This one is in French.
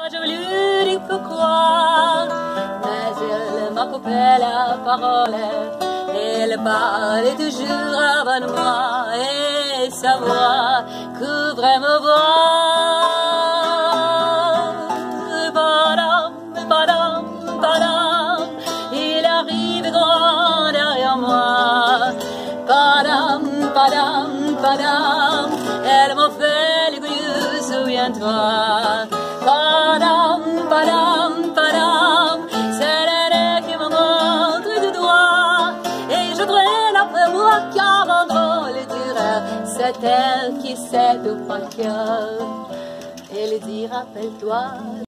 Je lui dis pourquoi, mais elle m'a coupé la parole. Elle parlait toujours avant moi et sa voix couvrait ma voix. Badam, badam, badam, il arrive grand derrière moi. Badam, badam, badam, elle m'a fait l'orgueil, souviens-toi. Padam, padam, padam, c'est l'air qui me montre du doigt. Et je traîne après moi car mon drôle dirait, c'est elle qui sait tout par cœur. Elle dit, rappelle-toi.